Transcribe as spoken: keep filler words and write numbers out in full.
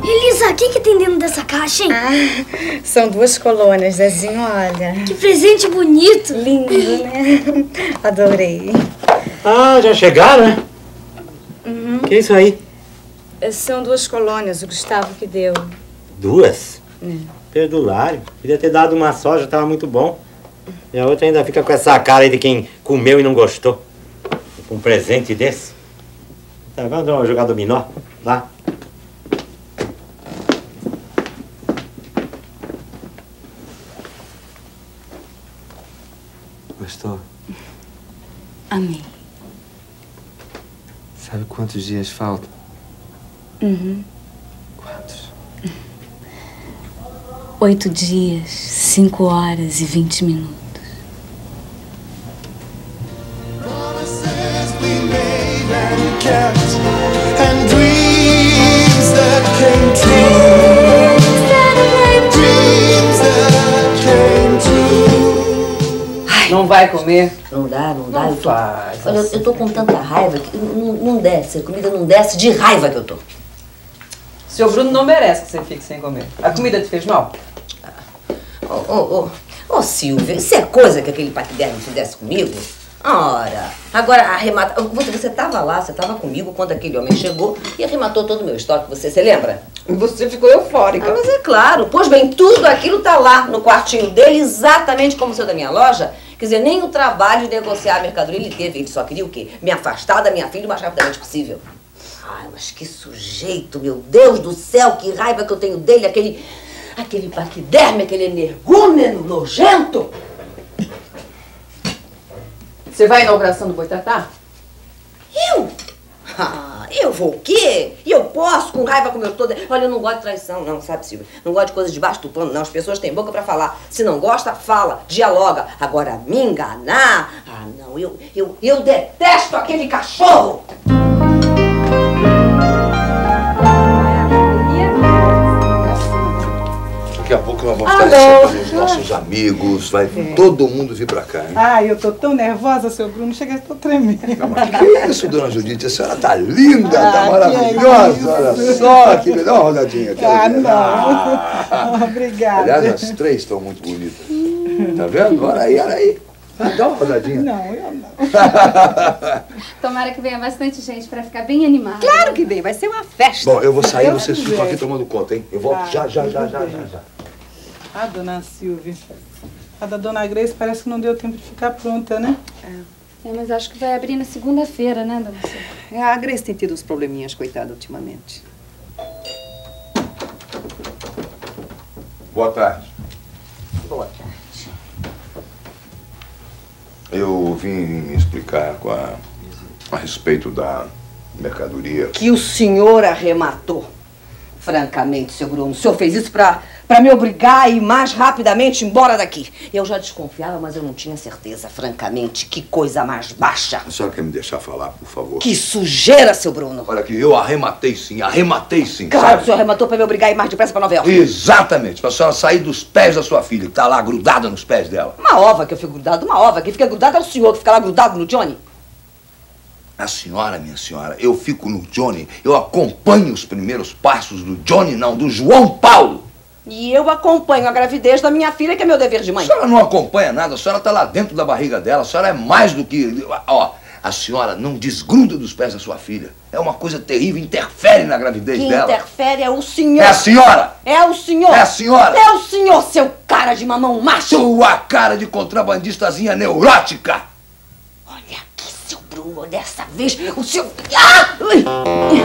Elisa, o que que tem dentro dessa caixa, hein? Ah, são duas colônias, Zezinho, olha. Que presente bonito. Lindo, né? Adorei. Ah, já chegaram, né? Uhum. Que é isso aí? São duas colônias, o Gustavo que deu. Duas? É. Perdulário. Podia ter dado uma só, já tava muito bom. E a outra ainda fica com essa cara aí de quem comeu e não gostou. Com um presente desse. Tá, vamos jogar dominó lá. Gostou? Amei. Sabe quantos dias faltam? Uhum. Quantos? Oito dias, cinco horas e vinte minutos. Não vai comer? Não dá, não dá. Não eu tô, faz olha, assim. eu tô com tanta raiva que não, não desce. A comida não desce de raiva que eu tô. Seu Bruno não merece que você fique sem comer. A comida te fez mal? Ô, ô, ô, ô, Silvia, isso é coisa que aquele paquidermo fizesse comigo? Ora, agora arremata... Você, você tava lá, você tava comigo quando aquele homem chegou e arrematou todo o meu estoque, você, você lembra? E você ficou eufórica. Ah, mas é claro. Pois bem, tudo aquilo tá lá no quartinho dele, exatamente como o seu da minha loja. Quer dizer, nem o trabalho de negociar a mercadoria ele teve. Ele só queria o quê? Me afastar da minha filha o mais rapidamente possível. Ai, mas que sujeito, meu Deus do céu, que raiva que eu tenho dele, aquele... Aquele paquiderme, aquele energúmeno nojento. Você vai à inauguração do Boitatá? Eu? Ah, eu vou o quê? E eu posso, com raiva como eu tô... Olha, eu não gosto de traição, não, sabe, Silvia? Não gosto de coisas debaixo do pano, não. As pessoas têm boca pra falar. Se não gosta, fala, dialoga. Agora, me enganar... Ah, não, eu, eu, eu detesto aquele cachorro! Daqui a pouco nós vamos estar recebendo os nossos amigos, vai É. todo mundo vir pra cá, hein? Ai, eu tô tão nervosa, seu Bruno, chega, eu tô tremendo. Não, mas que é isso, dona Judite? A senhora tá linda, Ah, tá que maravilhosa, é olha isso. só, que legal. Dá uma rodadinha aqui. Ah, não. Ah. Obrigada. Aliás, as três estão muito bonitas. Tá vendo? Olha aí, olha aí. Ah, dá uma rodadinha. Não, eu não. Tomara que venha bastante gente pra ficar bem animado. Claro que vem, vai ser uma festa. Bom, eu vou sair, Eu vocês ficam também. aqui tomando conta, hein? Eu volto Ah, já, já, já, tudo já, bem. já, já. A dona Silvia. A da dona Grace parece que não deu tempo de ficar pronta, né? É, mas acho que vai abrir na segunda-feira, né, dona Silvia? É, a Grace tem tido uns probleminhas, coitada, ultimamente. Boa tarde. Boa tarde. Eu vim me explicar com a, a respeito da mercadoria. Que o senhor arrematou. Francamente, seu Bruno, o senhor fez isso pra, pra me obrigar a ir mais rapidamente embora daqui. Eu já desconfiava, mas eu não tinha certeza. Francamente, que coisa mais baixa. A senhora quer me deixar falar, por favor? Que sujeira, seu Bruno. Olha aqui, eu arrematei sim, arrematei sim. Claro, sabe? o senhor arrematou pra me obrigar a ir mais depressa pra Nova York. Exatamente, pra senhora sair dos pés da sua filha, que tá lá grudada nos pés dela. Uma ova que eu fico grudado, uma ova. Quem fica grudado é o senhor que fica lá grudado no Johnny. A senhora, minha senhora, eu fico no Johnny, eu acompanho os primeiros passos do Johnny, não, do João Paulo. E eu acompanho a gravidez da minha filha, que é meu dever de A mãe. senhora não acompanha nada, a senhora tá lá dentro da barriga dela, a senhora é mais do que... Ó, a senhora não desgruda dos pés da sua filha. É uma coisa terrível, interfere na gravidez Quem dela. interfere é o senhor. É a senhora! É o senhor. É a senhora. É o senhor, seu cara de mamão macho. Sua cara de contrabandistazinha neurótica! Olha aqui, seu Bruno, dessa vez o senhor... Ah! Ui!